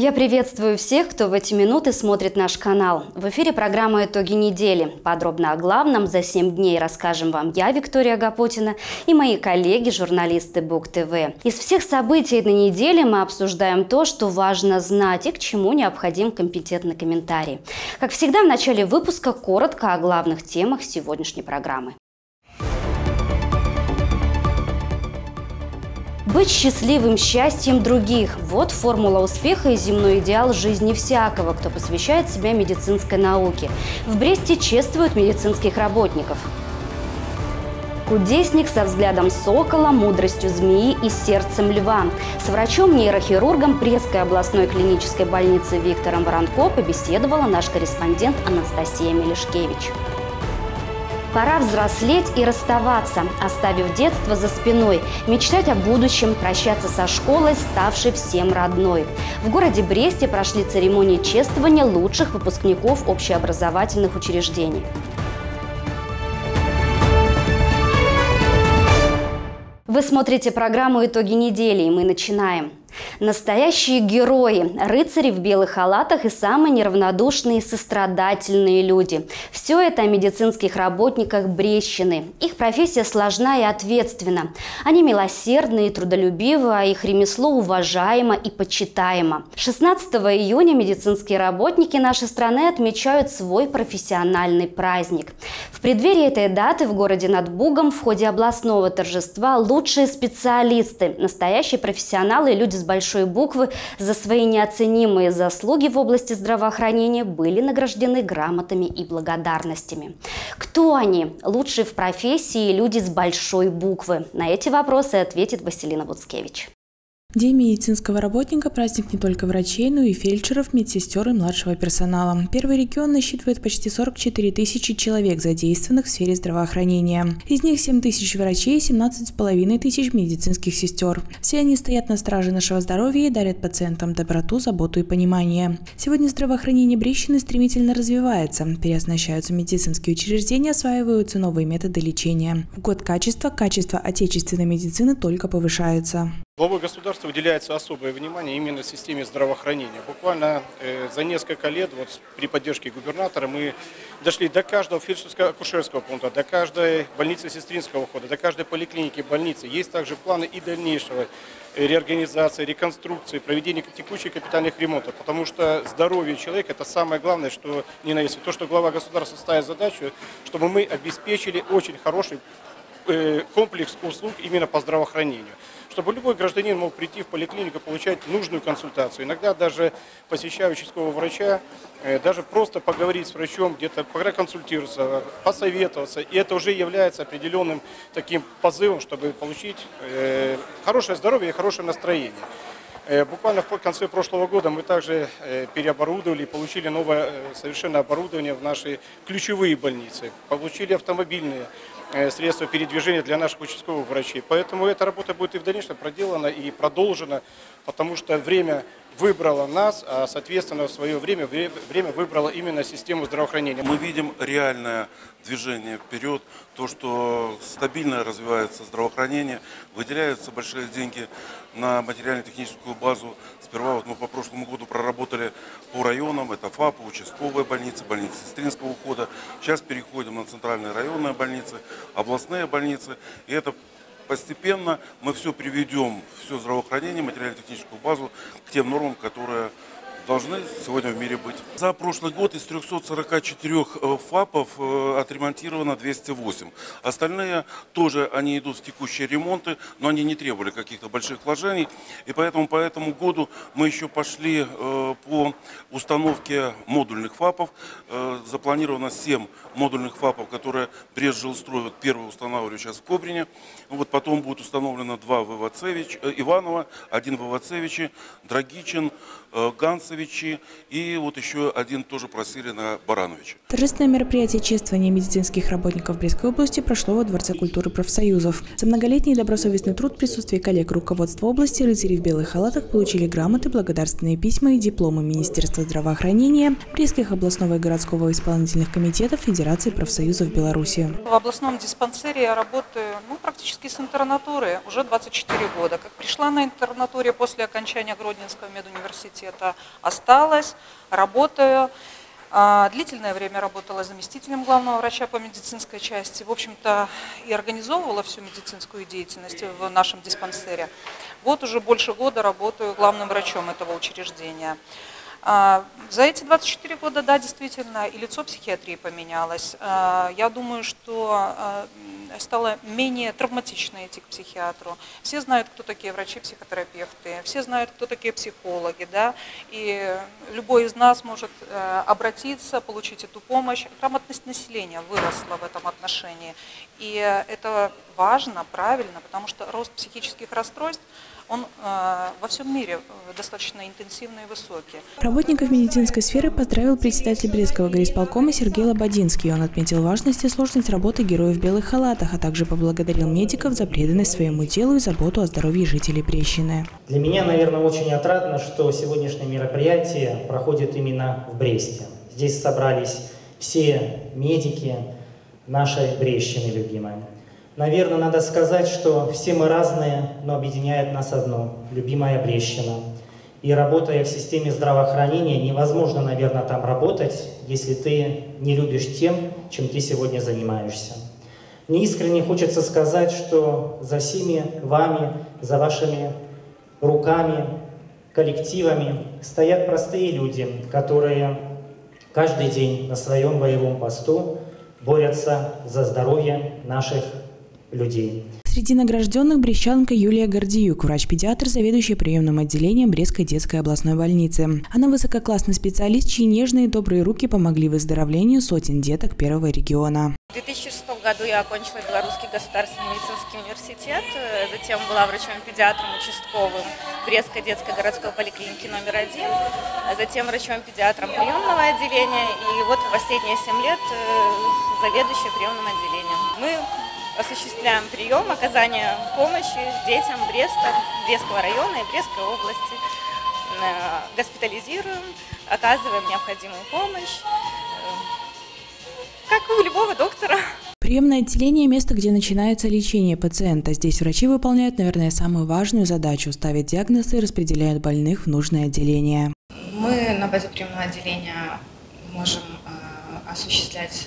Я приветствую всех, кто в эти минуты смотрит наш канал. В эфире программа «Итоги недели». Подробно о главном за 7 дней расскажем вам я, Виктория Гапутина, и мои коллеги, журналисты Бук ТВ. Из всех событий этой недели мы обсуждаем то, что важно знать и к чему необходим компетентный комментарий. Как всегда, в начале выпуска коротко о главных темах сегодняшней программы. Быть счастливым счастьем других – вот формула успеха и земной идеал жизни всякого, кто посвящает себя медицинской науке. В Бресте чествуют медицинских работников. Кудесник со взглядом сокола, мудростью змеи и сердцем льва. С врачом-нейрохирургом Брестской областной клинической больницы Виктором Воронко побеседовала наш корреспондент Анастасия Мелешкевич. Пора взрослеть и расставаться, оставив детство за спиной, мечтать о будущем, прощаться со школой, ставшей всем родной. В городе Бресте прошли церемонии чествования лучших выпускников общеобразовательных учреждений. Вы смотрите программу «Итоги недели», и мы начинаем. Настоящие герои, рыцари в белых халатах и самые неравнодушные и сострадательные люди. Все это о медицинских работниках Брестщины. Их профессия сложна и ответственна. Они милосердны и трудолюбивы, а их ремесло уважаемо и почитаемо. 16 июня медицинские работники нашей страны отмечают свой профессиональный праздник. В преддверии этой даты в городе над Бугом в ходе областного торжества лучшие специалисты, настоящие профессионалы и люди с большой буквы за свои неоценимые заслуги в области здравоохранения были награждены грамотами и благодарностями. Кто они? Лучшие в профессии и люди с большой буквы? На эти вопросы ответит Василина Буцкевич. День медицинского работника – праздник не только врачей, но и фельдшеров, медсестер и младшего персонала. Первый регион насчитывает почти 44 тысячи человек, задействованных в сфере здравоохранения. Из них 7 тысяч врачей и 17,5 тысяч медицинских сестер. Все они стоят на страже нашего здоровья и дарят пациентам доброту, заботу и понимание. Сегодня здравоохранение Брестщины стремительно развивается. Переоснащаются медицинские учреждения, осваиваются новые методы лечения. В год качество отечественной медицины только повышается. Главой государства уделяется особое внимание именно системе здравоохранения. Буквально за несколько лет при поддержке губернатора мы дошли до каждого фельдшерско-акушерского пункта, до каждой больницы сестринского ухода, до каждой поликлиники, больницы. Есть также планы и дальнейшего реорганизации, реконструкции, проведения текущих капитальных ремонтов. Потому что здоровье человека – это самое главное, что не на весе. То, что глава государства ставит задачу, чтобы мы обеспечили очень хороший комплекс услуг именно по здравоохранению. Чтобы любой гражданин мог прийти в поликлинику, получать нужную консультацию. Иногда даже посещая участкового врача, даже просто поговорить с врачом, где-то проконсультироваться, посоветоваться. И это уже является определенным таким позывом, чтобы получить хорошее здоровье и хорошее настроение. Буквально в конце прошлого года мы также переоборудовали и получили новое совершенно оборудование в наши ключевые больницы. Получили автомобильные средства передвижения для наших участковых врачей. Поэтому эта работа будет и в дальнейшем проделана и продолжена, потому что время выбрало нас, а соответственно в свое время выбрало именно систему здравоохранения. Мы видим реальное движение вперед, то, что стабильно развивается здравоохранение, выделяются большие деньги на материально-техническую базу. Сперва мы по прошлому году проработали по районам, это ФАПы, участковые больницы, больницы сестринского ухода. Сейчас переходим на центральные районные больницы, областные больницы. И это постепенно мы все приведем, все здравоохранение, материально-техническую базу к тем нормам, которые должны сегодня в мире быть. За прошлый год из 344 ФАПов отремонтировано 208. Остальные тоже они идут в текущие ремонты, но они не требовали каких-то больших вложений. И поэтому по этому году мы еще пошли по установке модульных ФАПов. Запланировано 7 модульных ФАПов, которые Брестжилстрой первый устанавливали сейчас в Кобрине. Потом будет установлено 2 в Иваново, 1 в Ивацевиче, Драгичин, Ганцевичи и еще один тоже просили на Барановиче. Торжественное мероприятие чествования медицинских работников Брестской области прошло во Дворце культуры профсоюзов. За многолетний добросовестный труд в присутствии коллег руководства области рыцари в белых халатах получили грамоты, благодарственные письма и дипломы Министерства здравоохранения, Брестских областного и городского исполнительных комитетов Федерации профсоюзов Беларуси. В областном диспансере я работаю практически с интернатуры уже 24 года. Как пришла на интернатуре после окончания Гродненского медуниверситета, университета осталась, работаю. Длительное время работала заместителем главного врача по медицинской части. В общем-то, и организовывала всю медицинскую деятельность в нашем диспансере. Вот уже больше года работаю главным врачом этого учреждения. За эти 24 года, да, действительно, и лицо психиатрии поменялось. Я думаю, что стало менее травматично идти к психиатру. Все знают, кто такие врачи-психотерапевты, все знают, кто такие психологи, да, и любой из нас может обратиться, получить эту помощь. Грамотность населения выросла в этом отношении. И это важно, правильно, потому что рост психических расстройств, он во всем мире достаточно интенсивный и высокий. Работников медицинской сферы поздравил председатель Брестского горисполкома Сергей Лободинский. Он отметил важность и сложность работы героев в белых халатах, а также поблагодарил медиков за преданность своему делу и заботу о здоровье жителей Брестщины. Для меня, наверное, очень отрадно, что сегодняшнее мероприятие проходит именно в Бресте. Здесь собрались все медики нашей Брестщины любимой. Наверное, надо сказать, что все мы разные, но объединяет нас одно – любимая Брестщина. И работая в системе здравоохранения, невозможно, наверное, там работать, если ты не любишь тем, чем ты сегодня занимаешься. Мне искренне хочется сказать, что за всеми вами, за вашими руками, коллективами стоят простые люди, которые каждый день на своем боевом посту борются за здоровье наших людей. Среди награжденных брестчанка Юлия Гордиюк, врач-педиатр, заведующая приемным отделением Брестской детской областной больницы. Она высококлассный специалист, чьи нежные и добрые руки помогли выздоровлению сотен деток первого региона. В 2006 году я окончила Белорусский государственный медицинский университет, затем была врачом-педиатром участковым Брестской детской городской поликлиники номер 1, затем врачом-педиатром приемного отделения и вот последние 7 лет заведующая приемным отделением. Мы осуществляем прием, оказание помощи детям Бреста, Брестского района и Брестской области. Госпитализируем, оказываем необходимую помощь, как у любого доктора. Приемное отделение – место, где начинается лечение пациента. Здесь врачи выполняют, наверное, самую важную задачу – ставят диагнозы и распределяют больных в нужное отделение. Мы на базе приемного отделения можем осуществлять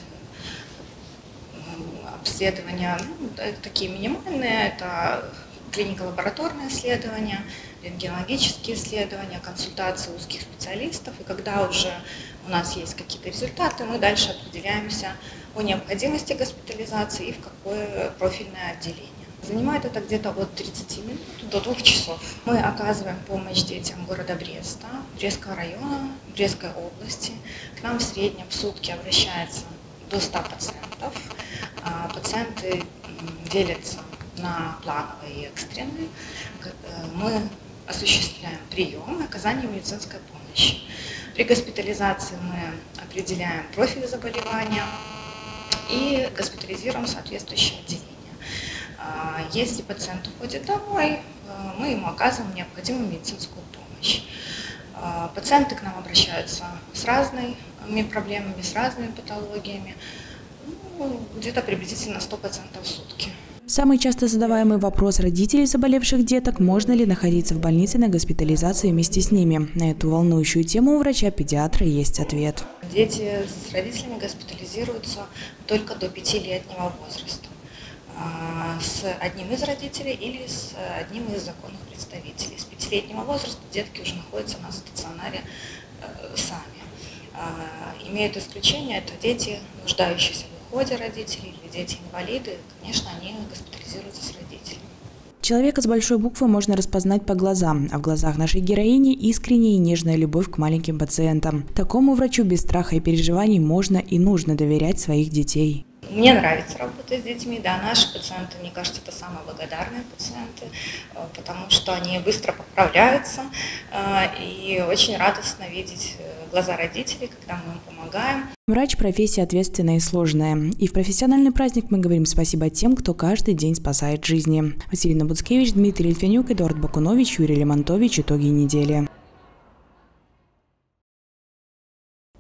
обследования, такие минимальные, это клинико-лабораторные исследования, рентгенологические исследования, консультации узких специалистов. И когда уже у нас есть какие-то результаты, мы дальше определяемся о необходимости госпитализации и в какое профильное отделение. Занимает это где-то от 30 минут до 2 часов. Мы оказываем помощь детям города Бреста, Брестского района, Брестской области. К нам в среднем в сутки обращается до 100 пациентов. Пациенты делятся на плановые и экстренные. Мы осуществляем прием и оказание медицинской помощи. При госпитализации мы определяем профиль заболевания и госпитализируем соответствующее отделение. Если пациент уходит домой, мы ему оказываем необходимую медицинскую помощь. Пациенты к нам обращаются с разными проблемами, с разными патологиями, где-то приблизительно 100 пациентов в сутки. Самый часто задаваемый вопрос родителей заболевших деток – можно ли находиться в больнице на госпитализации вместе с ними? На эту волнующую тему у врача-педиатра есть ответ. Дети с родителями госпитализируются только до 5-летнего возраста. С одним из родителей или с одним из законных представителей. С 5-летнего возраста детки уже находятся на стационаре сами. Имеют исключение, это дети, нуждающиеся в уходе родителей, или дети-инвалиды. Конечно, они госпитализируются с родителями. Человека с большой буквы можно распознать по глазам, а в глазах нашей героини искренняя и нежная любовь к маленьким пациентам. Такому врачу без страха и переживаний можно и нужно доверять своих детей. Мне нравится работать с детьми, да, наши пациенты, мне кажется, это самые благодарные пациенты, потому что они быстро поправляются, и очень радостно видеть глаза родителей, когда мы им помогаем. Врач – профессия ответственная и сложная. И в профессиональный праздник мы говорим спасибо тем, кто каждый день спасает жизни. Василина Буцкевич, Дмитрий Литвинюк, Эдуард Бакунович, Юрий Лемонтович. Итоги недели.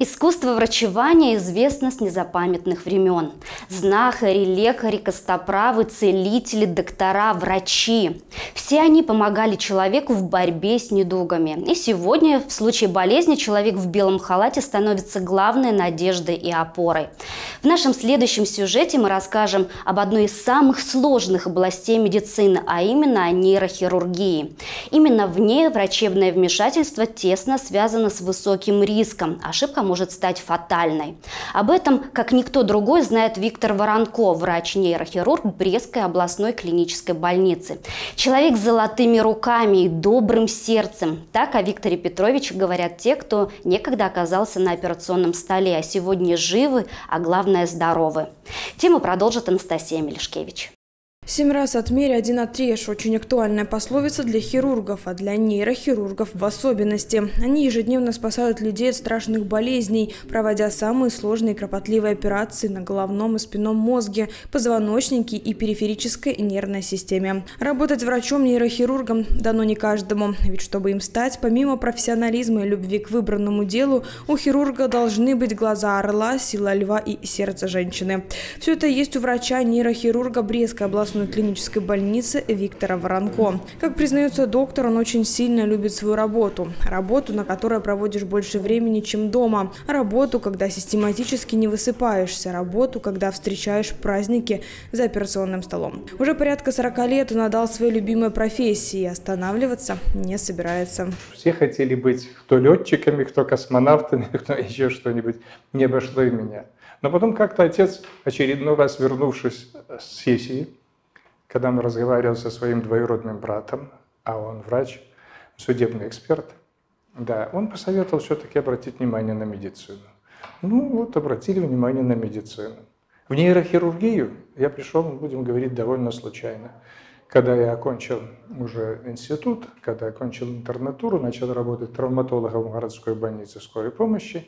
Искусство врачевания известно с незапамятных времен. Знахари, лекари, костоправы, целители, доктора, врачи. Все они помогали человеку в борьбе с недугами. И сегодня в случае болезни человек в белом халате становится главной надеждой и опорой. В нашем следующем сюжете мы расскажем об одной из самых сложных областей медицины, а именно о нейрохирургии. Именно в ней врачебное вмешательство тесно связано с высоким риском. Ошибка может стать фатальной. Об этом, как никто другой, знает Виктор Воронко, врач-нейрохирург Брестской областной клинической больницы. Человек с золотыми руками и добрым сердцем. Так о Викторе Петровиче говорят те, кто некогда оказался на операционном столе, а сегодня живы, а главное здоровы. Тему продолжит Анастасия Мелешкевич. 7 раз отмерь, 1 отрежь – очень актуальная пословица для хирургов, а для нейрохирургов в особенности. Они ежедневно спасают людей от страшных болезней, проводя самые сложные и кропотливые операции на головном и спинном мозге, позвоночнике и периферической нервной системе. Работать врачом-нейрохирургом дано не каждому, ведь чтобы им стать, помимо профессионализма и любви к выбранному делу, у хирурга должны быть глаза орла, сила льва и сердце женщины. Все это есть у врача-нейрохирурга Брестской областной клинической больницы Виктора Воронко. Как признается доктор, он очень сильно любит свою работу. Работу, на которой проводишь больше времени, чем дома. Работу, когда систематически не высыпаешься. Работу, когда встречаешь праздники за операционным столом. Уже порядка 40 лет он отдал своей любимой профессии и останавливаться не собирается. Все хотели быть кто летчиками, кто космонавтами, кто еще что-нибудь. Не обошло и меня. Но потом как-то отец, очередной раз вернувшись с сессии, когда он разговаривал со своим двоюродным братом, а он врач, судебный эксперт, да, он посоветовал все-таки обратить внимание на медицину. Ну вот, обратили внимание на медицину. В нейрохирургию я пришел, мы будем говорить, довольно случайно. Когда я окончил уже институт, когда окончил интернатуру, начал работать травматологом в городской больнице скорой помощи,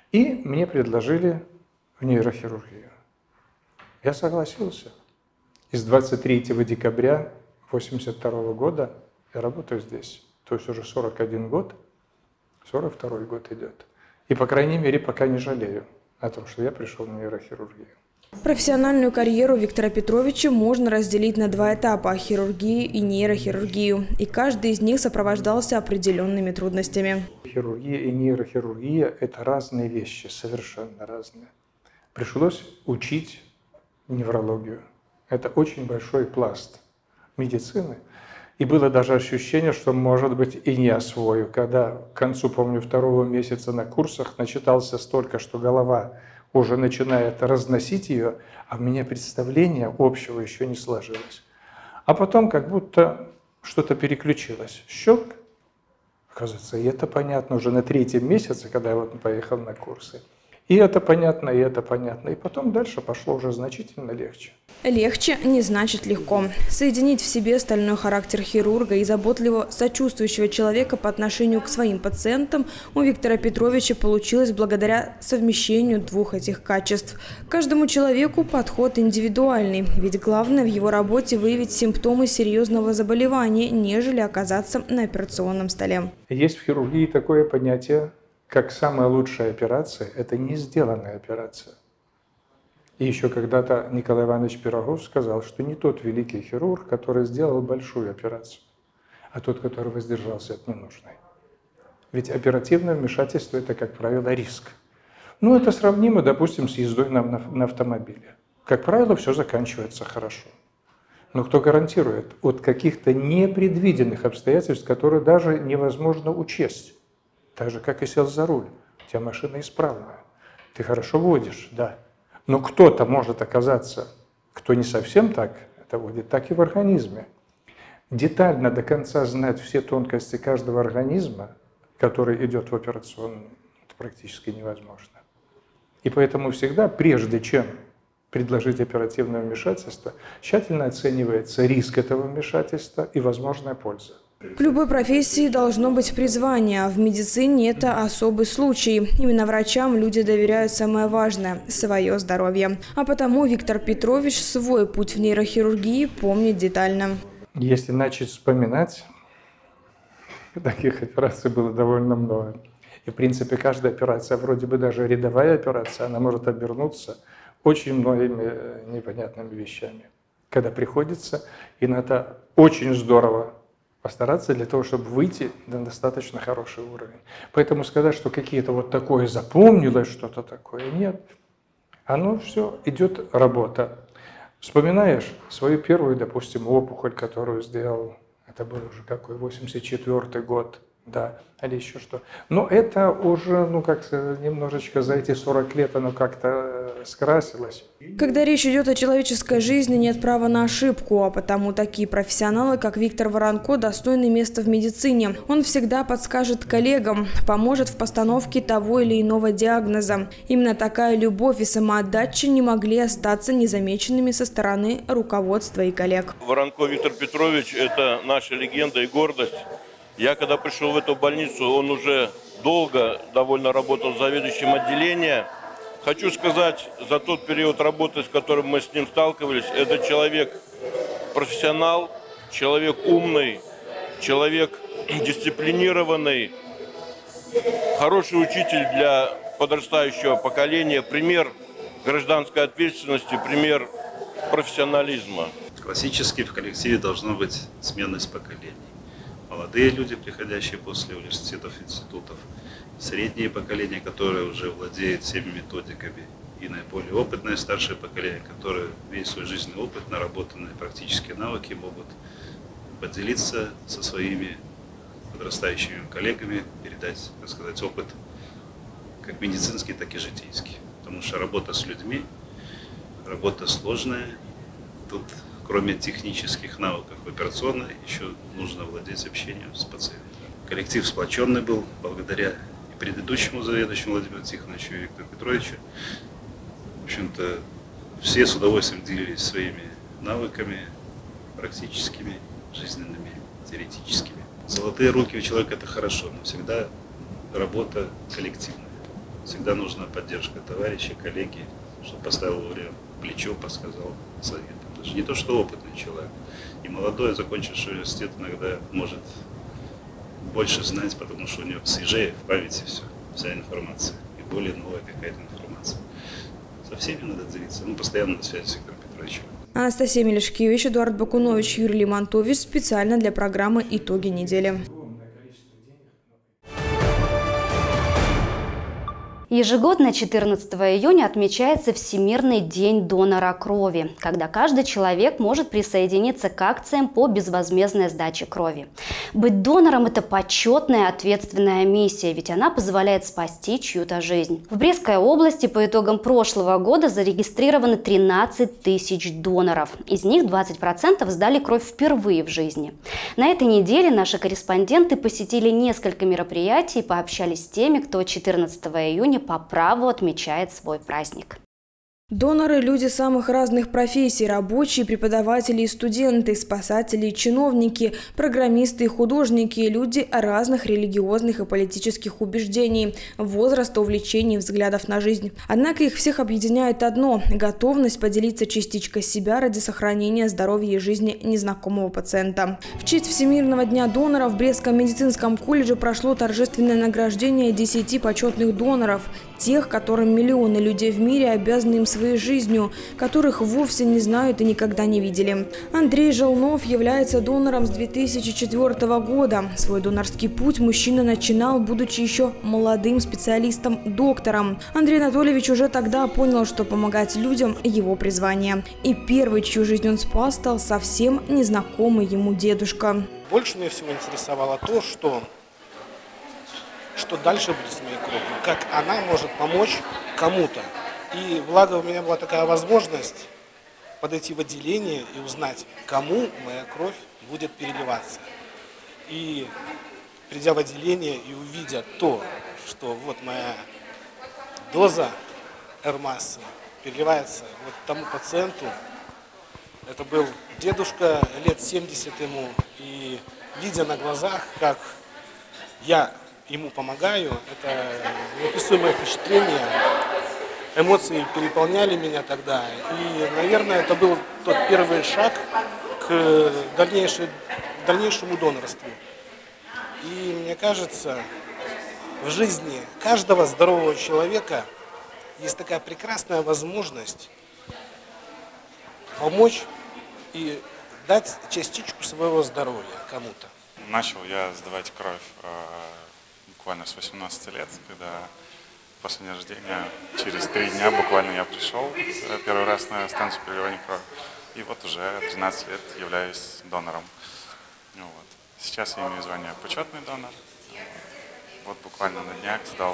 и мне предложили в нейрохирургию. Я согласился. И с 23 декабря 1982 года я работаю здесь. То есть уже 41 год, 42 год идет. И, по крайней мере, пока не жалею о том, что я пришел в нейрохирургию. Профессиональную карьеру Виктора Петровича можно разделить на 2 этапа – хирургию и нейрохирургию. И каждый из них сопровождался определенными трудностями. Хирургия и нейрохирургия – это разные вещи, совершенно разные. Пришлось учить неврологию. Это очень большой пласт медицины. И было даже ощущение, что, может быть, и не освою. Когда к концу, помню, 2-го месяца на курсах начитался столько, что голова уже начинает разносить ее, а у меня представление общего еще не сложилось. А потом как будто что-то переключилось. Щелк. Оказывается, и это понятно уже на 3-м месяце, когда я вот поехал на курсы. И это понятно, и это понятно. И потом дальше пошло уже значительно легче. Легче не значит легко. Соединить в себе стальной характер хирурга и заботливо сочувствующего человека по отношению к своим пациентам у Виктора Петровича получилось благодаря совмещению 2 этих качеств. Каждому человеку подход индивидуальный, ведь главное в его работе выявить симптомы серьезного заболевания, нежели оказаться на операционном столе. Есть в хирургии такое понятие, как самая лучшая операция – это не сделанная операция. И еще когда-то Николай Иванович Пирогов сказал, что не тот великий хирург, который сделал большую операцию, а тот, который воздержался от ненужной. Ведь оперативное вмешательство – это, как правило, риск. Ну, это сравнимо, допустим, с ездой на автомобиле. Как правило, все заканчивается хорошо. Но кто гарантирует от каких-то непредвиденных обстоятельств, которые даже невозможно учесть? Так же, как и сел за руль. У тебя машина исправная. Ты хорошо водишь, да. Но кто-то может оказаться, кто не совсем так это водит, так и в организме. Детально до конца знать все тонкости каждого организма, который идет в операционную, это практически невозможно. И поэтому всегда, прежде чем предложить оперативное вмешательство, тщательно оценивается риск этого вмешательства и возможная польза. К любой профессии должно быть призвание, а в медицине это особый случай. Именно врачам люди доверяют самое важное – свое здоровье. А потому Виктор Петрович свой путь в нейрохирургии помнит детально. Если начать вспоминать, таких операций было довольно много. И И, в принципе, каждая операция, вроде бы даже рядовая операция, она может обернуться очень многими непонятными вещами. Когда приходится, и надо очень здорово постараться для того, чтобы выйти на достаточно хороший уровень. Поэтому сказать, что какие-то вот такое запомнилось, что-то такое, нет. Оно все, идет работа. Вспоминаешь свою первую, допустим, опухоль, которую сделал, это был уже какой, 84-й год, да, или еще что. Но это уже, ну, как немножечко за эти 40 лет оно как-то скрасилось. Когда речь идет о человеческой жизни, нет права на ошибку, а потому такие профессионалы, как Виктор Воронко, достойны места в медицине. Он всегда подскажет коллегам, поможет в постановке того или иного диагноза. Именно такая любовь и самоотдача не могли остаться незамеченными со стороны руководства и коллег. Воронко Виктор Петрович – это наша легенда и гордость. Я когда пришел в эту больницу, он уже долго довольно работал заведующим отделением. Хочу сказать, за тот период работы, с которым мы с ним сталкивались, это человек профессионал, человек умный, человек дисциплинированный, хороший учитель для подрастающего поколения, пример гражданской ответственности, пример профессионализма. Классически в коллективе должна быть сменность поколений. Молодые люди, приходящие после университетов, институтов, среднее поколение, которое уже владеет всеми методиками, и наиболее опытное старшее поколение, которое весь свой жизненный опыт, наработанные практические навыки могут поделиться со своими подрастающими коллегами, передать, так сказать, опыт как медицинский, так и житейский. Потому что работа с людьми, работа сложная. Тут кроме технических навыков операционной, еще нужно владеть общением с пациентом. Коллектив сплоченный был благодаря и предыдущему заведующему Владимиру Тихоновичу и Виктору Петровичу. В общем-то, все с удовольствием делились своими навыками, практическими, жизненными, теоретическими. Золотые руки у человека – это хорошо, но всегда работа коллективная. Всегда нужна поддержка товарища, коллеги, чтобы поставил вовремя плечо, подсказал совет. Даже не то, что опытный человек. И молодой, закончивший университет, иногда может больше знать, потому что у него свежее в памяти все, вся информация. И более новая какая-то информация. Со всеми надо делиться. Мы постоянно на связи с Виктором Петровичем. Анастасия Мелешкевич, Эдуард Бакунович, Юрий Лимонтович специально для программы «Итоги недели». Ежегодно 14 июня отмечается Всемирный день донора крови, когда каждый человек может присоединиться к акциям по безвозмездной сдаче крови. Быть донором – это почетная ответственная миссия, ведь она позволяет спасти чью-то жизнь. В Брестской области по итогам прошлого года зарегистрированы 13 тысяч доноров. Из них 20% сдали кровь впервые в жизни. На этой неделе наши корреспонденты посетили несколько мероприятий и пообщались с теми, кто 14 июня по праву отмечает свой праздник. Доноры – люди самых разных профессий – рабочие, преподаватели и студенты, спасатели и чиновники, программисты и художники, люди разных религиозных и политических убеждений, возраста, увлечений, взглядов на жизнь. Однако их всех объединяет одно – готовность поделиться частичкой себя ради сохранения здоровья и жизни незнакомого пациента. В честь Всемирного дня донора в Брестском медицинском колледже прошло торжественное награждение 10 почетных доноров, тех, которым миллионы людей в мире обязаны им своей жизнью, которых вовсе не знают и никогда не видели. Андрей Желнов является донором с 2004 года. Свой донорский путь мужчина начинал, будучи еще молодым специалистом-доктором. Андрей Анатольевич уже тогда понял, что помогать людям – его призвание. И первый, чью жизнь он спас, стал совсем незнакомый ему дедушка. Больше меня всего интересовало то, что дальше будет с моей кровью, как она может помочь кому-то. И благо у меня была такая возможность подойти в отделение и узнать, кому моя кровь будет переливаться. И придя в отделение и увидя то, что вот моя доза R-массы переливается вот тому пациенту, это был дедушка, лет 70 ему, и видя на глазах, как я ему помогаю, это неописуемое впечатление, эмоции переполняли меня тогда. И, наверное, это был тот первый шаг к дальнейшему донорству. И мне кажется, в жизни каждого здорового человека есть такая прекрасная возможность помочь и дать частичку своего здоровья кому-то. Начал я сдавать кровь буквально с 18 лет, когда после дня рождения, через 3 дня буквально я пришел первый раз на станцию переливания крови. И вот уже 13 лет являюсь донором. Вот. Сейчас я имею звание почетный донор. Вот буквально на днях сдал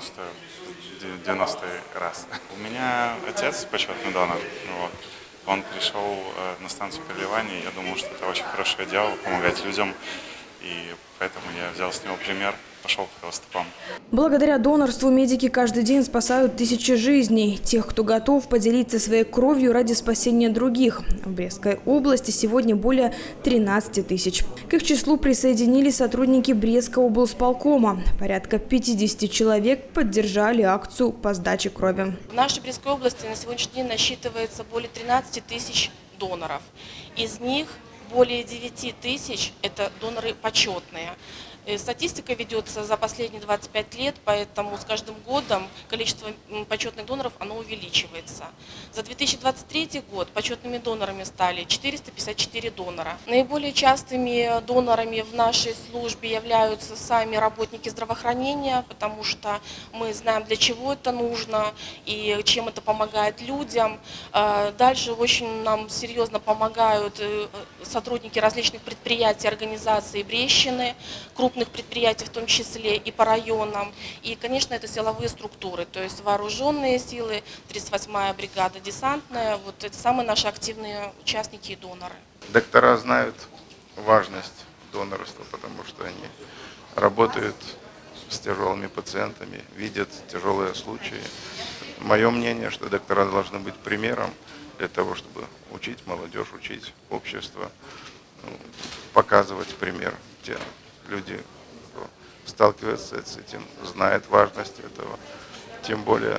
90-й раз. У меня отец почетный донор. Вот. Он пришел на станцию переливания, я думал, что это очень хорошее дело, помогать людям. И поэтому я взял с него пример, пошел по его стопам. Благодаря донорству медики каждый день спасают тысячи жизней. Тех, кто готов поделиться своей кровью ради спасения других. В Брестской области сегодня более 13 тысяч. К их числу присоединились сотрудники Брестского облсполкома. Порядка 50 человек поддержали акцию по сдаче крови. В нашей Брестской области на сегодняшний день насчитывается более 13 тысяч доноров. Из них более 9 тысяч – это доноры почетные. Статистика ведется за последние 25 лет, поэтому с каждым годом количество почетных доноров оно увеличивается. За 2023 год почетными донорами стали 454 донора. Наиболее частыми донорами в нашей службе являются сами работники здравоохранения, потому что мы знаем, для чего это нужно и чем это помогает людям. Дальше очень нам серьезно помогают сотрудники различных предприятий, организаций Брестщины, крупных предприятий в том числе и по районам. И, конечно, это силовые структуры, то есть вооруженные силы, 38-я бригада десантная. Вот это самые наши активные участники и доноры. Доктора знают важность донорства, потому что они работают с тяжелыми пациентами, видят тяжелые случаи. Мое мнение, что доктора должны быть примером для того, чтобы учить молодежь, учить общество, показывать пример. Те люди, кто сталкивается с этим, знают важность этого, тем более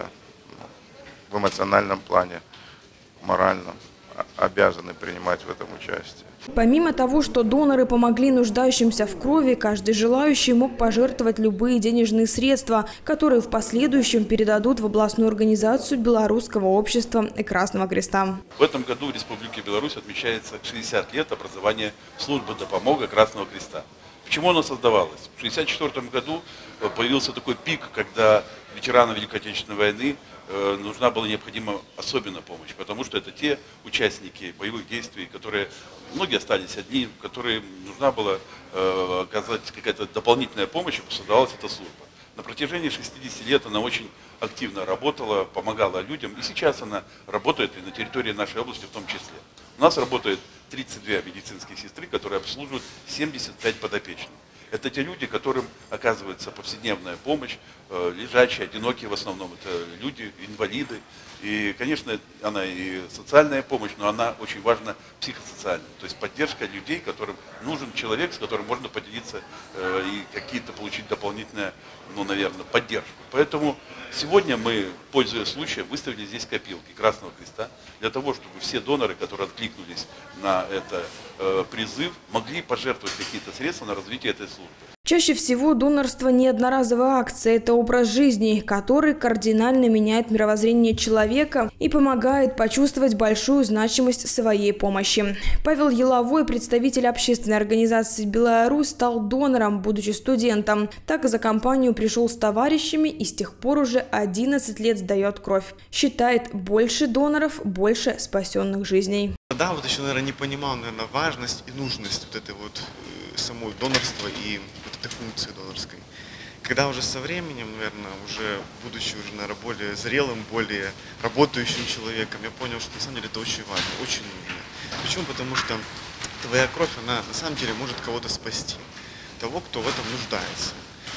в эмоциональном плане, морально обязаны принимать в этом участие. Помимо того, что доноры помогли нуждающимся в крови, каждый желающий мог пожертвовать любые денежные средства, которые в последующем передадут в областную организацию Белорусского общества и Красного Креста. В этом году в Республике Беларусь отмечается 60 лет образования службы допомоги Красного Креста. Почему она создавалась? В 1964 году появился такой пик, когда ветеранам Великой Отечественной войны нужна была необходима особенная помощь, потому что это те участники боевых действий, которые, многие остались одни, которым нужна была оказать какая-то дополнительная помощь, и создавалась эта служба. На протяжении 60 лет она очень активно работала, помогала людям, и сейчас она работает и на территории нашей области в том числе. У нас работает 32 медицинские сестры, которые обслуживают 75 подопечных. Это те люди, которым оказывается повседневная помощь, лежачие, одинокие в основном, это люди, инвалиды. И, конечно, она и социальная помощь, но она очень важна психосоциальная. То есть поддержка людей, которым нужен человек, с которым можно поделиться и какие-то получить дополнительную, наверное, поддержку. Поэтому сегодня мы, пользуясь случаем, выставили здесь копилки Красного Креста для того, чтобы все доноры, которые откликнулись на этот призыв, могли пожертвовать какие-то средства на развитие этой службы. Чаще всего донорство не одноразовая акция, это образ жизни, который кардинально меняет мировоззрение человека и помогает почувствовать большую значимость своей помощи. Павел Еловой, представитель общественной организации «Беларусь», стал донором, будучи студентом. Так за компанию пришел с товарищами и с тех пор уже 11 лет сдает кровь. Считает, больше доноров, больше спасенных жизней. Да, вот еще, наверное, не понимал, наверное, важность и нужность вот этой вот самой донорства и вот этой функции донорской. Когда уже со временем, наверное, уже будучи уже, наверное, более зрелым, более работающим человеком, я понял, что на самом деле это очень важно, очень нужно. Почему? Потому что твоя кровь, она на самом деле может кого-то спасти. Того, кто в этом нуждается.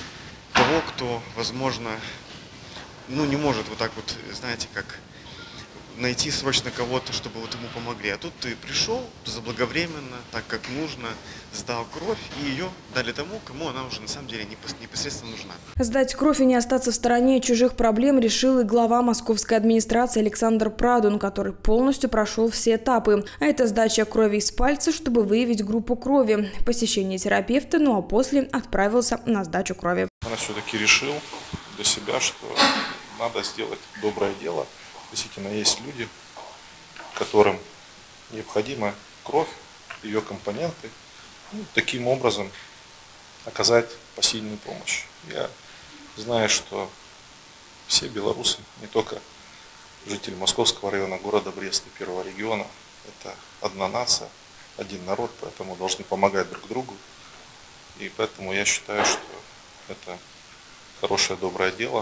Того, кто, возможно, не может вот так вот, знаете, как найти срочно кого-то, чтобы вот ему помогли. А тут ты пришел заблаговременно, так как нужно, сдал кровь, и ее дали тому, кому она уже на самом деле непосредственно нужна. Сдать кровь и не остаться в стороне чужих проблем решил и глава московской администрации Александр Прадун, который полностью прошел все этапы. А это сдача крови из пальца, чтобы выявить группу крови, посещение терапевта, ну а после отправился на сдачу крови. Она все-таки решил для себя, что надо сделать доброе дело. Действительно, есть люди, которым необходима кровь, ее компоненты, таким образом оказать посильную помощь. Я знаю, что все белорусы, не только жители Московского района, города Бреста, первого региона, это одна нация, один народ, поэтому должны помогать друг другу. И поэтому я считаю, что это хорошее, доброе дело.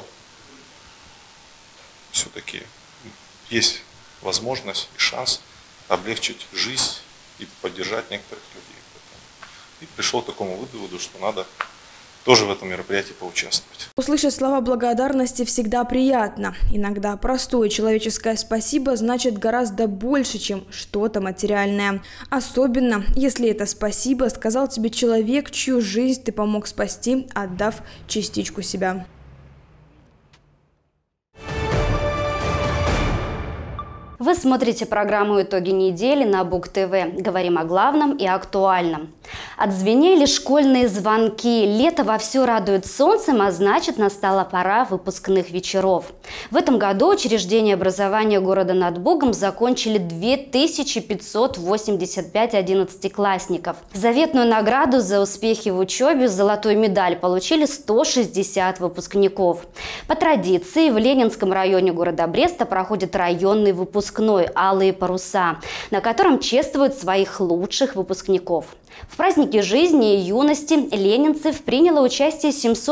Все-таки есть возможность и шанс облегчить жизнь и поддержать некоторых людей. И пришел к такому выводу, что надо тоже в этом мероприятии поучаствовать. Услышать слова благодарности всегда приятно. Иногда простое человеческое спасибо значит гораздо больше, чем что-то материальное. Особенно, если это спасибо сказал тебе человек, чью жизнь ты помог спасти, отдав частичку себя. Вы смотрите программу «Итоги недели» на БугТV. Говорим о главном и актуальном. Отзвенели школьные звонки. Лето вовсю радует солнцем, а значит, настала пора выпускных вечеров. В этом году учреждения образования города над Бугом закончили 2585 одиннадцатиклассников. Заветную награду за успехи в учебе, золотую медаль, получили 160 выпускников. По традиции, в Ленинском районе города Бреста проходит районный выпускной «Алые паруса», на котором чествуют своих лучших выпускников. В празднике жизни и юности ленинцев приняло участие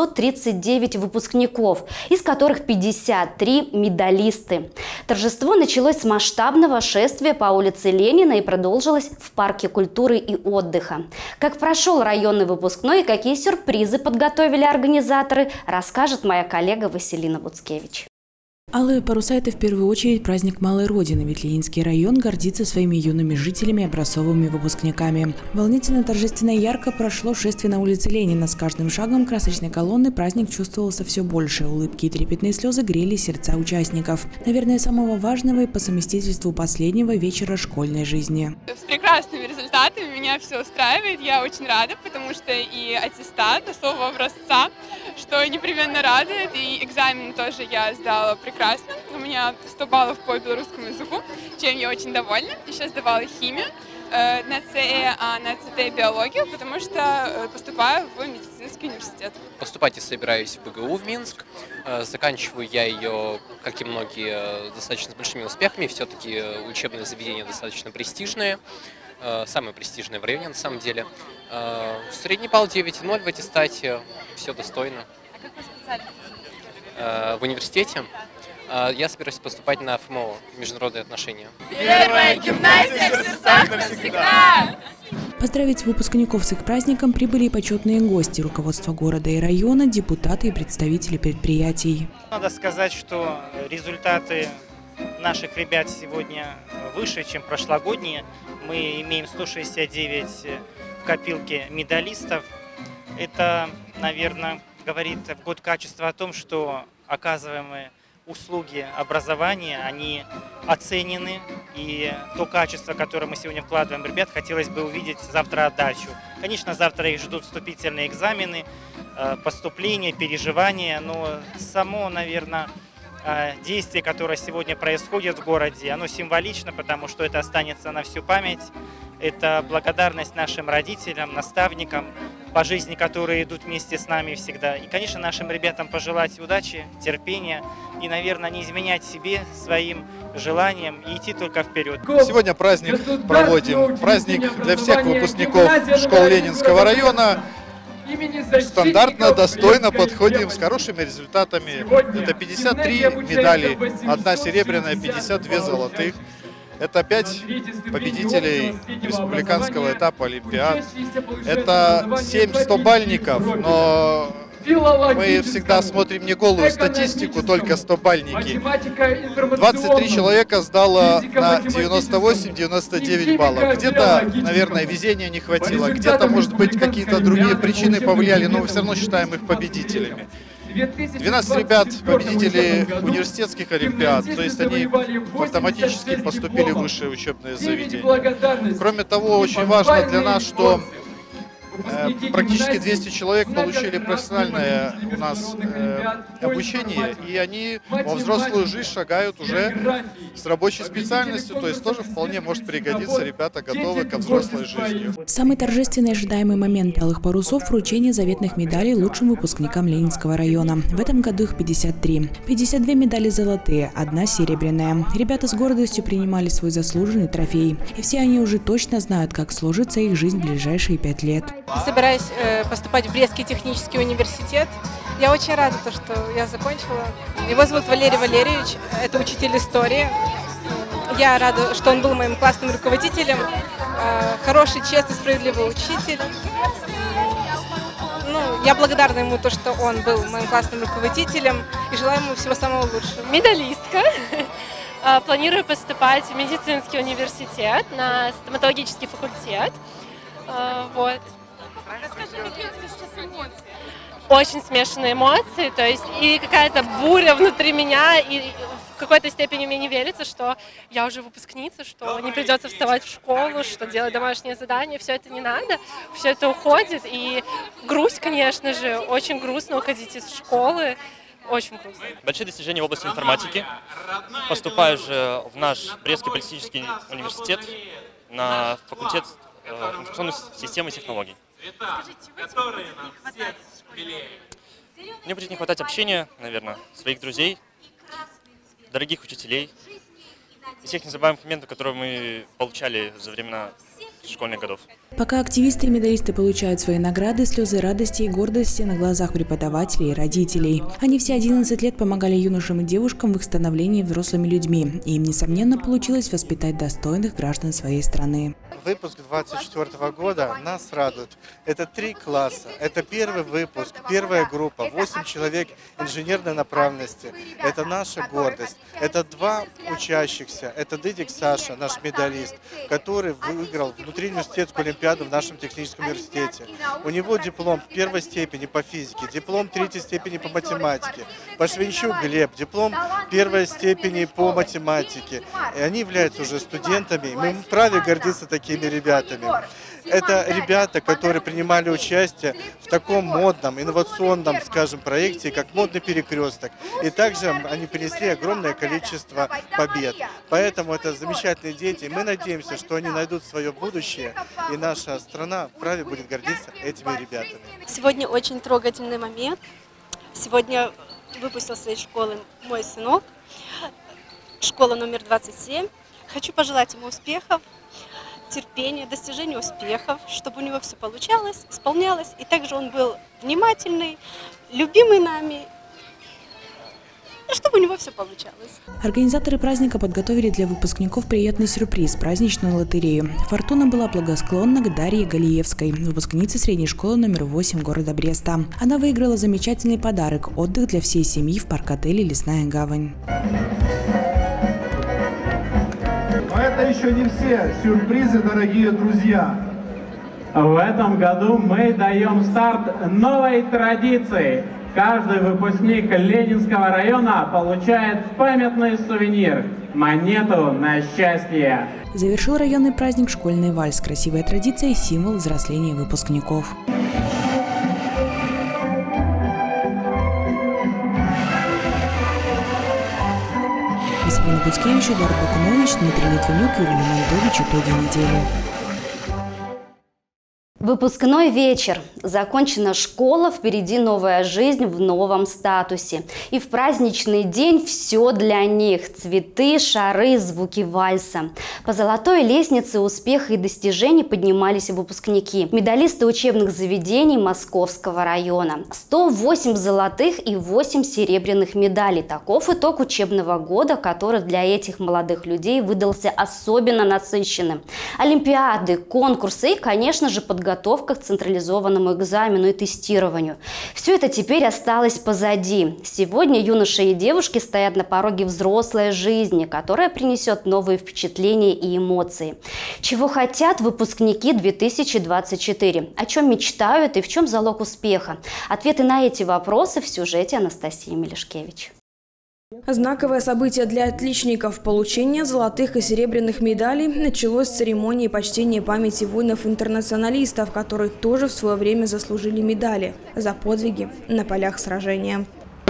739 выпускников, из которых 53 медалисты. Торжество началось с масштабного шествия по улице Ленина и продолжилось в парке культуры и отдыха. Как прошел районный выпускной и какие сюрпризы подготовили организаторы, расскажет моя коллега Василина Буцкевич. Алые паруса – это в первую очередь праздник малой родины, ведь Ленинский район гордится своими юными жителями и образцовыми выпускниками. Волнительно, торжественно и ярко прошло шествие на улице Ленина. С каждым шагом красочной колонны праздник чувствовался все больше. Улыбки и трепетные слезы грели сердца участников. Наверное, самого важного и по совместительству последнего вечера школьной жизни. С прекрасными результатами меня все устраивает. Я очень рада, потому что и аттестат особого образца, что непременно радует, и экзамен тоже я сдала прекрасно. У меня 100 баллов по белорусскому языку, чем я очень довольна. Еще сдавала химию на ЦЭ, а на ЦТ биологию, потому что поступаю в медицинский университет. Поступать я собираюсь в БГУ в Минск. Заканчиваю я ее, как и многие, достаточно с большими успехами. Все-таки учебное заведение достаточно престижное. Самое престижное в районе, на самом деле. Средний балл 9,0 в аттестате. Все достойно. А какой специальность? В университете я собираюсь поступать на ФМО, международные отношения. Первая гимназия в сердцах навсегда! Поздравить выпускников с их праздником прибыли и почетные гости, руководство города и района, депутаты и представители предприятий. Надо сказать, что результаты наших ребят сегодня выше, чем прошлогодние. Мы имеем 169 в копилке медалистов. Это, наверное, говорит в год качества о том, что оказываемые услуги образования, они оценены, и то качество, которое мы сегодня вкладываем в ребят, хотелось бы увидеть завтра отдачу. Конечно, завтра их ждут вступительные экзамены, поступления, переживания, но само, наверное, действие, которое сегодня происходит в городе, оно символично, потому что это останется на всю память. Это благодарность нашим родителям, наставникам по жизни, которые идут вместе с нами всегда. И, конечно, нашим ребятам пожелать удачи, терпения и, наверное, не изменять себе, своим желанием и идти только вперед. Сегодня праздник проводим. Праздник для всех выпускников школ Ленинского района. Стандартно, достойно подходим, с хорошими результатами. Это 53 медали, 1 серебряная, 52 золотых. Это 5 победителей республиканского этапа Олимпиад. Это 7 100-бальников, но Мы всегда смотрим не голую статистику, только 100-бальники. 23 человека сдало на 98-99 баллов. Где-то, наверное, везения не хватило, где-то, может быть, какие-то другие причины повлияли, но мы все равно считаем их победителями. 12 ребят победители университетских олимпиад, то есть они автоматически поступили в высшие учебные заведения. Кроме того, очень важно для нас, что практически 200 человек получили профессиональное у нас обучение, и они во взрослую жизнь шагают уже с рабочей специальностью, то есть тоже вполне может пригодиться, ребята готовы ко взрослой жизни. Самый торжественный ожидаемый момент белых парусов – вручение заветных медалей лучшим выпускникам Ленинского района. В этом году их 53. 52 медали золотые, 1 серебряная. Ребята с гордостью принимали свой заслуженный трофей. И все они уже точно знают, как сложится их жизнь в ближайшие 5 лет. Собираюсь поступать в Брестский технический университет. Я очень рада, что я закончила. Его зовут Валерий Валерьевич, это учитель истории. Я рада, что он был моим классным руководителем. Хороший, честный, справедливый учитель. Я благодарна ему, что он был моим классным руководителем, и желаю ему всего самого лучшего. Медалистка. Планирую поступать в медицинский университет на стоматологический факультет. Вот. Расскажи, какие у тебя сейчас эмоции? Очень смешанные эмоции, то есть и какая-то буря внутри меня, и в какой-то степени мне не верится, что я уже выпускница, что не придется вставать в школу, что делать домашние задания, все это не надо, все это уходит, и грусть, конечно же, очень грустно уходить из школы, очень грустно. Большие достижения в области информатики. Поступаю же в наш Брестский политехнический университет на факультет информационных систем и технологий. Мне будет не хватать общения, наверное, своих друзей, дорогих учителей и всех незабываемых моментов, которые мы получали за времена школьных годов. Пока активисты и медалисты получают свои награды, слезы радости и гордости на глазах преподавателей и родителей. Они все 11 лет помогали юношам и девушкам в их становлении взрослыми людьми, и им, несомненно, получилось воспитать достойных граждан своей страны. Выпуск 24 года нас радует. Это 3 класса, это первый выпуск, первая группа, 8 человек инженерной направленности. Это наша гордость. Это 2 учащихся, это Дыдик Саша, наш медалист, который выиграл внутриуниверситетскую олимпиаду в нашем техническом университете. У него диплом 1-й степени по физике, диплом 3-й степени по математике. Пашвинчук Глеб, диплом 1-й степени по математике. И они являются уже студентами, и мы вправе гордиться такими ребятами. Это ребята, которые принимали участие в таком модном, инновационном, скажем, проекте, как «Модный перекресток». И также они принесли огромное количество побед. Поэтому это замечательные дети. Мы надеемся, что они найдут свое будущее, и наша страна вправе будет гордиться этими ребятами. Сегодня очень трогательный момент. Сегодня выпустился из школы мой сынок, школа номер 27. Хочу пожелать ему успехов, терпения, достижения успехов, чтобы у него все получалось, исполнялось, и также он был внимательный, любимый нами, и чтобы у него все получалось. Организаторы праздника подготовили для выпускников приятный сюрприз – праздничную лотерею. Фортуна была благосклонна к Дарье Галиевской, выпускнице средней школы номер 8 города Бреста. Она выиграла замечательный подарок – отдых для всей семьи в парк-отеле «Лесная гавань». Но это еще не все сюрпризы, дорогие друзья. В этом году мы даем старт новой традиции. Каждый выпускник Ленинского района получает памятный сувенир – монету на счастье. Завершил районный праздник школьный вальс. Красивая традиция и символ взросления выпускников. Василина Буцкевич, Эдуард Бакунович, Дмитрий Литвинюк, Юрий Леонидович. Итоги недели. Выпускной вечер. Закончена школа, впереди новая жизнь в новом статусе. И в праздничный день все для них. Цветы, шары, звуки вальса. По золотой лестнице успеха и достижений поднимались выпускники. Медалисты учебных заведений Московского района. 108 золотых и 8 серебряных медалей. Таков итог учебного года, который для этих молодых людей выдался особенно насыщенным. Олимпиады, конкурсы и, конечно же, подготовка подготовка к централизованному экзамену и тестированию. Все это теперь осталось позади. Сегодня юноши и девушки стоят на пороге взрослой жизни, которая принесет новые впечатления и эмоции. Чего хотят выпускники 2024? О чем мечтают и в чем залог успеха? Ответы на эти вопросы в сюжете Анастасии Мелешкевич. Знаковое событие для отличников – получение золотых и серебряных медалей началось с церемонии почтения памяти воинов-интернационалистов, которые тоже в свое время заслужили медали за подвиги на полях сражения.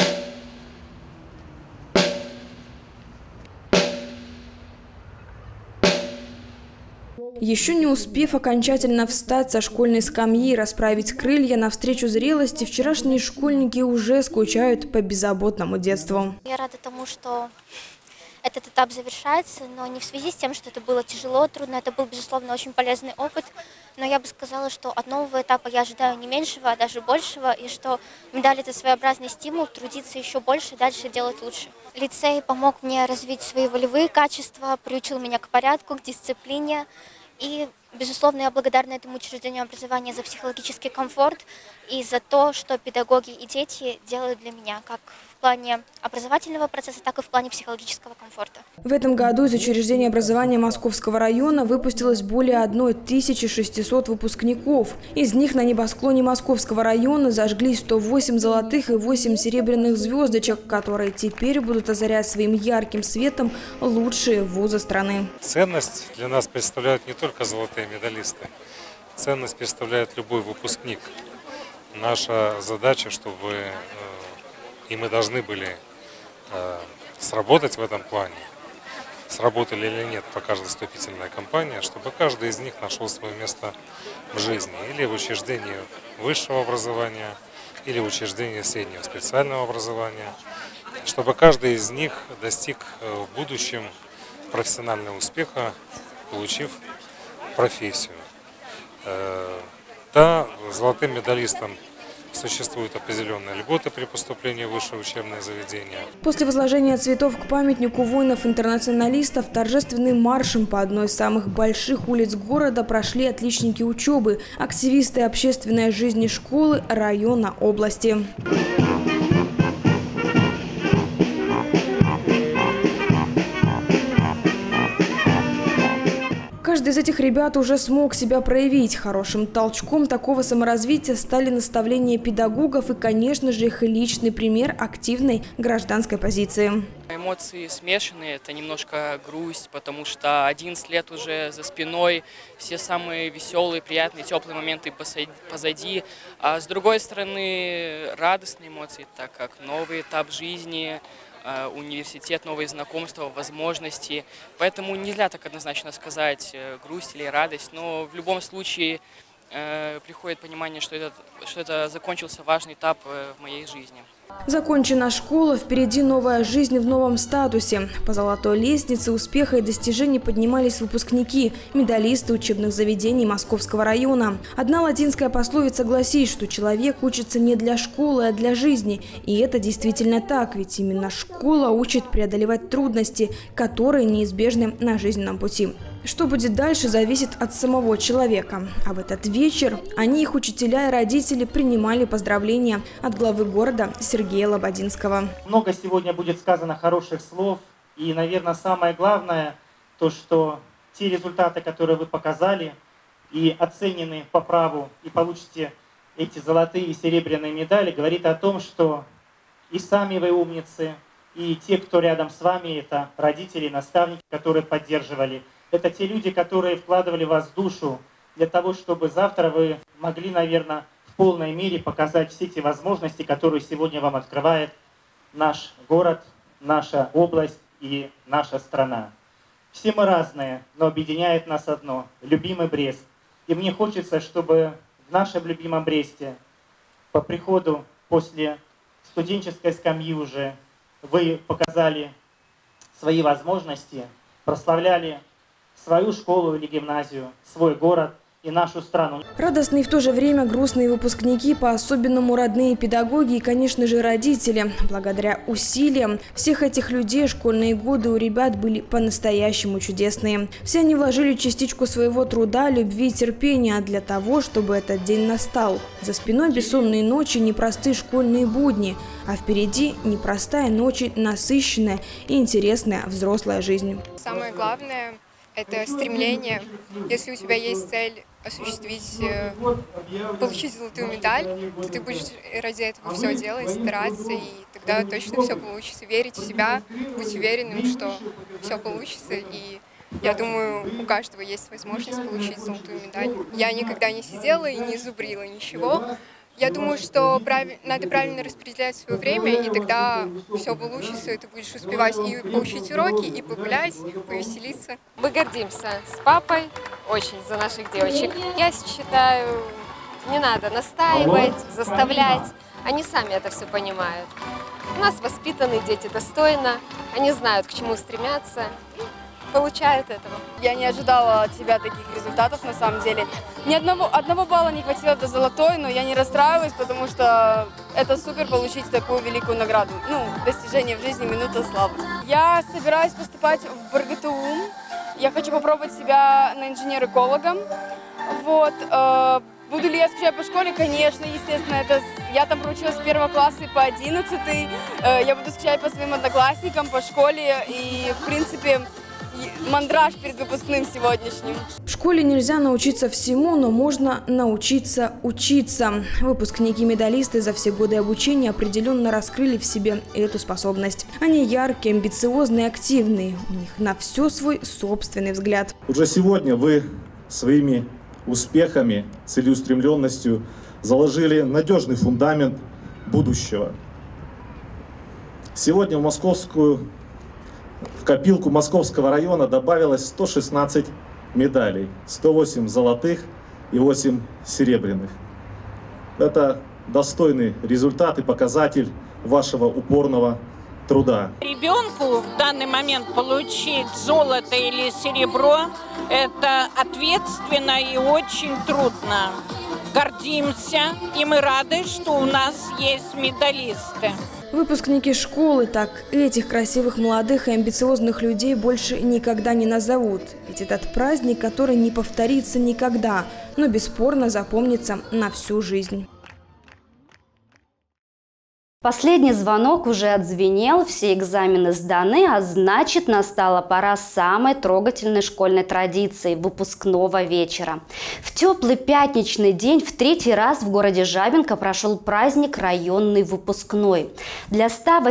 Еще не успев окончательно встать со школьной скамьи и расправить крылья навстречу зрелости, вчерашние школьники уже скучают по беззаботному детству. Я рада тому, что этот этап завершается, но не в связи с тем, что это было тяжело, трудно. Это был, безусловно, очень полезный опыт. Но я бы сказала, что от нового этапа я ожидаю не меньшего, а даже большего. И что медаль – это своеобразный стимул трудиться еще больше, дальше делать лучше. Лицей помог мне развить свои волевые качества, приучил меня к порядку, к дисциплине. И, безусловно, я благодарна этому учреждению образования за психологический комфорт и за то, что педагоги и дети делают для меня, как в плане образовательного процесса, так и в плане психологического комфорта. В этом году из учреждения образования Московского района выпустилось более 1600 выпускников. Из них на небосклоне Московского района зажгли 108 золотых и 8 серебряных звездочек, которые теперь будут озарять своим ярким светом лучшие вузы страны. Ценность для нас представляют не только золотые медалисты. Ценность представляет любой выпускник. Наша задача, чтобы и мы должны были сработать в этом плане, сработали или нет, покажет вступительная кампания, чтобы каждый из них нашел свое место в жизни, или в учреждении высшего образования, или в учреждении среднего специального образования, чтобы каждый из них достиг в будущем профессионального успеха, получив профессию. Да, золотым медалистам существуют определенные льготы при поступлении в высшее учебное заведение. После возложения цветов к памятнику воинов-интернационалистов торжественным маршем по одной из самых больших улиц города прошли отличники учебы, активисты общественной жизни школы, района, области. Каждый из этих ребят уже смог себя проявить. Хорошим толчком такого саморазвития стали наставления педагогов и, конечно же, их личный пример активной гражданской позиции. Эмоции смешанные, это немножко грусть, потому что 11 лет уже за спиной, все самые веселые, приятные, теплые моменты позади. А с другой стороны, радостные эмоции, так как новый этап жизни, университет, новые знакомства, возможности. Поэтому нельзя так однозначно сказать, грусть или радость, но в любом случае приходит понимание, что это закончился важный этап в моей жизни. Закончена школа, впереди новая жизнь в новом статусе. По золотой лестнице успеха и достижений поднимались выпускники, медалисты учебных заведений Московского района. Одна латинская пословица гласит, что человек учится не для школы, а для жизни. И это действительно так, ведь именно школа учит преодолевать трудности, которые неизбежны на жизненном пути. Что будет дальше, зависит от самого человека. А в этот вечер они, их учителя и родители, принимали поздравления от главы города Сергея Лободинского. Много сегодня будет сказано хороших слов. И, наверное, самое главное, то, что те результаты, которые вы показали и оценены по праву, и получите эти золотые и серебряные медали, говорит о том, что и сами вы умницы, и те, кто рядом с вами, это родители, наставники, которые поддерживали. Это те люди, которые вкладывали в вас душу для того, чтобы завтра вы могли, наверное, в полной мере показать все те возможности, которые сегодня вам открывает наш город, наша область и наша страна. Все мы разные, но объединяет нас одно – любимый Брест. И мне хочется, чтобы в нашем любимом Бресте по приходу после студенческой скамьи уже вы показали свои возможности, прославляли свою школу или гимназию, свой город и нашу страну. Радостные и в то же время грустные выпускники, по-особенному родные педагоги и, конечно же, родители. Благодаря усилиям всех этих людей школьные годы у ребят были по-настоящему чудесные. Все они вложили частичку своего труда, любви и терпения для того, чтобы этот день настал. За спиной бессонные ночи, непростые школьные будни, а впереди непростая, но очень насыщенная и интересная взрослая жизнь. Самое главное – это стремление. Если у тебя есть цель осуществить, получить золотую медаль, то ты будешь ради этого все делать, стараться, и тогда точно все получится. Верить в себя, быть уверенным, что все получится. И я думаю, у каждого есть возможность получить золотую медаль. Я никогда не сидела и не зубрила ничего. Я думаю, что надо правильно распределять свое время, и тогда все получится, и ты будешь успевать и получить уроки, и погулять, повеселиться. Мы гордимся с папой очень за наших девочек. Я считаю, не надо настаивать, заставлять. Они сами это все понимают. У нас воспитанные дети достойно, они знают, к чему стремятся. Получают этого. Я не ожидала от себя таких результатов, на самом деле. Ни одного балла не хватило до золотой, но я не расстраиваюсь, потому что это супер получить такую великую награду. Ну, достижение в жизни, минута славы. Я собираюсь поступать в БРГТУ. Я хочу попробовать себя на инженер-эколога. Вот. Буду ли я скучать по школе? Конечно, естественно. Я там проучилась с 1 класса по 11. Я буду скучать по своим одноклассникам, по школе и, в принципе, мандраж перед выпускным сегодняшним. В школе нельзя научиться всему, но можно научиться учиться. Выпускники-медалисты за все годы обучения определенно раскрыли в себе эту способность. Они яркие, амбициозные, активные. У них на все свой собственный взгляд. Уже сегодня вы своими успехами, целеустремленностью заложили надежный фундамент будущего. Сегодня в копилку Московского района добавилось 116 медалей, 108 золотых и 8 серебряных. Это достойный результат и показатель вашего упорного труда. Ребенку в данный момент получить золото или серебро – это ответственно и очень трудно. Гордимся, и мы рады, что у нас есть медалисты. Выпускники школы так этих красивых, молодых и амбициозных людей больше никогда не назовут. Ведь этот праздник, который не повторится никогда, но бесспорно запомнится на всю жизнь. Последний звонок уже отзвенел, все экзамены сданы, а значит, настала пора самой трогательной школьной традиции – выпускного вечера. В теплый пятничный день в 3-й раз в городе Жабинка прошел праздник районный выпускной. Для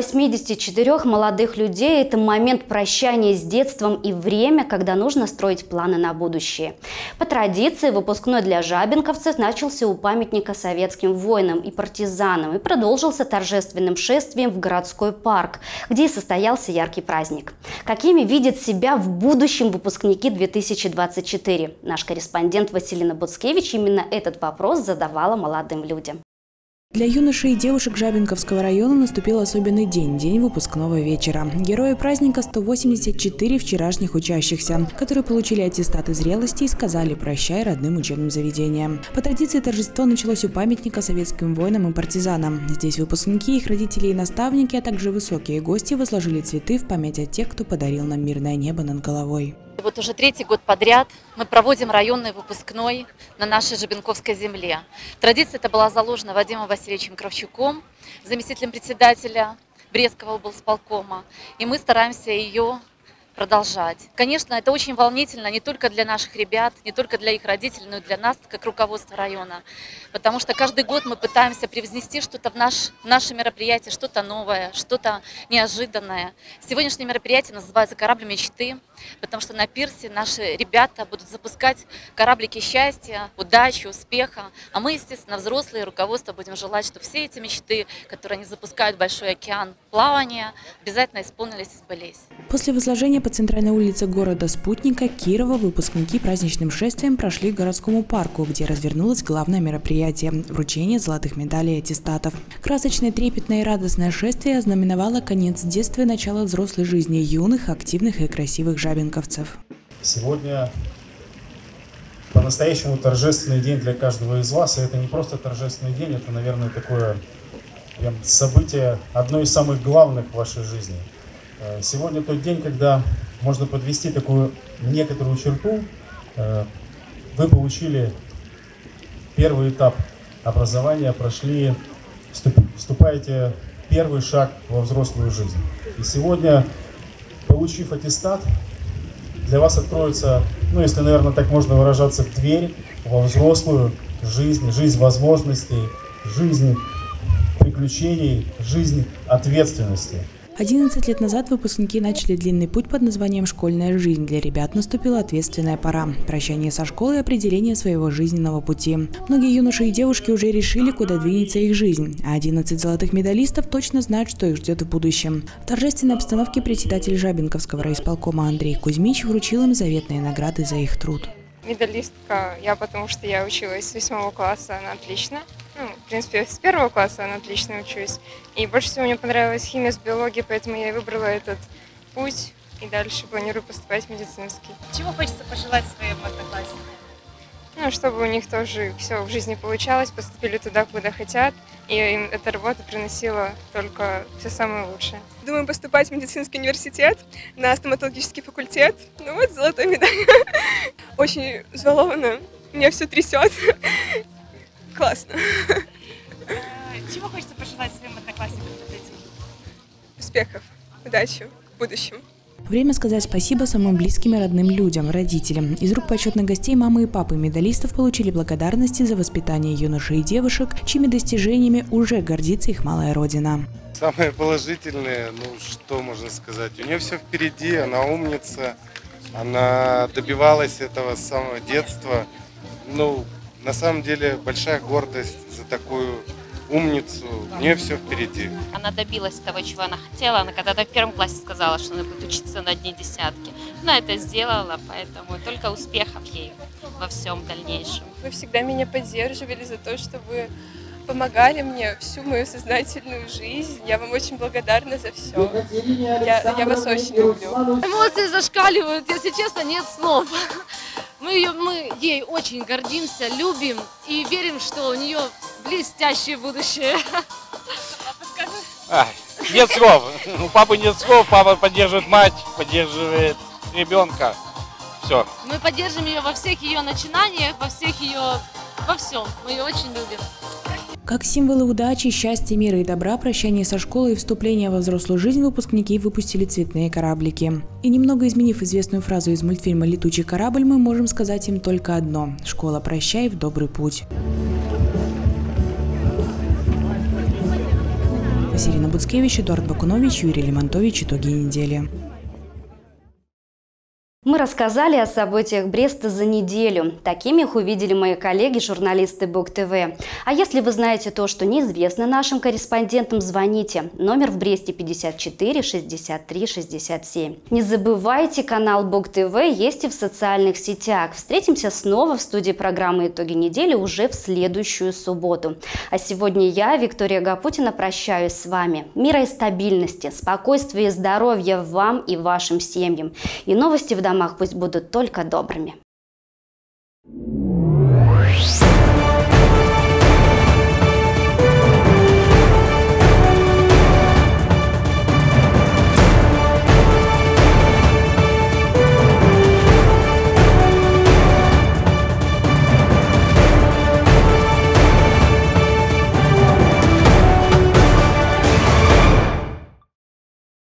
184 молодых людей это момент прощания с детством и время, когда нужно строить планы на будущее. По традиции выпускной для жабинковцев начался у памятника советским воинам и партизанам и продолжился торжественным шествием в городской парк, где и состоялся яркий праздник. Какими видят себя в будущем выпускники 2024? Наш корреспондент Василина Буцкевич именно этот вопрос задавала молодым людям. Для юношей и девушек Жабинковского района наступил особенный день – день выпускного вечера. Герои праздника – 184 вчерашних учащихся, которые получили аттестаты зрелости и сказали «прощай» родным учебным заведениям. По традиции торжество началось у памятника советским воинам и партизанам. Здесь выпускники, их родители и наставники, а также высокие гости возложили цветы в память о тех, кто подарил нам мирное небо над головой. Вот уже 3-й год подряд мы проводим районный выпускной на нашей Жабинковской земле. Традиция эта была заложена Вадимом Васильевичем Кравчуком, заместителем председателя Брестского облсполкома, и мы стараемся ее продолжать. Конечно, это очень волнительно не только для наших ребят, не только для их родителей, но и для нас, как руководства района. Потому что каждый год мы пытаемся привнести что-то в наше мероприятие, что-то новое, что-то неожиданное. Сегодняшнее мероприятие называется «Корабль мечты», потому что на пирсе наши ребята будут запускать кораблики счастья, удачи, успеха. А мы, естественно, взрослые руководство будем желать, чтобы все эти мечты, которые они запускают в большой океан плавания, обязательно исполнились и сбылись. После возложения по центральной улице города Спутника Кирова выпускники праздничным шествием прошли к городскому парку, где развернулось главное мероприятие – вручение золотых медалей и аттестатов. Красочное, трепетное и радостное шествие ознаменовало конец детства и начало взрослой жизни юных, активных и красивых жабинковцев. Сегодня по по-настоящему торжественный день для каждого из вас. И это не просто торжественный день, это, наверное, такое прям событие, одно из самых главных в вашей жизни. Сегодня тот день, когда можно подвести такую некоторую черту. Вы получили первый этап образования, прошли, вступаете первый шаг во взрослую жизнь. И сегодня, получив аттестат, для вас откроется, ну, если, наверное, так можно выражаться, дверь во взрослую жизнь, жизнь возможностей, жизнь приключений, жизнь ответственности. 11 лет назад выпускники начали длинный путь под названием «Школьная жизнь». Для ребят наступила ответственная пора – прощание со школой и определение своего жизненного пути. Многие юноши и девушки уже решили, куда двинется их жизнь, а 11 золотых медалистов точно знают, что их ждет в будущем. В торжественной обстановке председатель Жабинковского райисполкома Андрей Кузьмич вручил им заветные награды за их труд. Медалистка я, потому что я училась с 8 класса, она отлично. Ну, в принципе, с 1 класса она отлично учусь. И больше всего мне понравилась химия с биологией, поэтому я и выбрала этот путь. И дальше планирую поступать в медицинский. Чего хочется пожелать своим одноклассникам? Ну, чтобы у них тоже все в жизни получалось, поступили туда, куда хотят. И им эта работа приносила только все самое лучшее. Думаю поступать в медицинский университет, на стоматологический факультет. Ну вот, золотой медаль. Очень взволнована, меня все трясет. Классно. Чего хочется пожелать своим одноклассникам в этот день? Успехов, удачи в будущем. Время сказать спасибо самым близким и родным людям, родителям. Из рук почетных гостей мамы и папы медалистов получили благодарности за воспитание юношей и девушек, чьими достижениями уже гордится их малая родина. Самое положительное, ну что можно сказать, у нее все впереди, она умница, она добивалась этого с самого детства. Ну, на самом деле большая гордость за такую умницу, у нее все впереди. Она добилась того, чего она хотела. Она когда-то в 1 классе сказала, что она будет учиться на одни десятки. Она это сделала, поэтому только успехов ей во всем дальнейшем. Вы всегда меня поддерживали за то, что вы помогали мне всю мою сознательную жизнь. Я вам очень благодарна за все. Я вас очень люблю. Эмоции зашкаливают, если честно, нет слов. Мы ей очень гордимся, любим и верим, что у нее блестящее будущее. Нет слов. У папы нет слов. Папа поддерживает мать, поддерживает ребенка. Все. Мы поддержим ее во всех ее начинаниях, во всем. Мы ее очень любим. Как символы удачи, счастья, мира и добра, прощание со школой и вступление во взрослую жизнь выпускники выпустили цветные кораблики. И немного изменив известную фразу из мультфильма «Летучий корабль», мы можем сказать им только одно – школа, прощай в добрый путь. Василина Буцкевич, Эдуард Бакунович, Юрий Лемонтович. Итоги недели. Мы рассказали о событиях Бреста за неделю. Такими их увидели мои коллеги, журналисты БугТV. А если вы знаете то, что неизвестно нашим корреспондентам, звоните. Номер в Бресте 54 63 67. Не забывайте, канал БугТV есть и в социальных сетях. Встретимся снова в студии программы «Итоги недели» уже в следующую субботу. А сегодня я, Виктория Гапутина, прощаюсь с вами. Мира и стабильности, спокойствия и здоровья вам и вашим семьям. И новости в домах пусть будут только добрыми.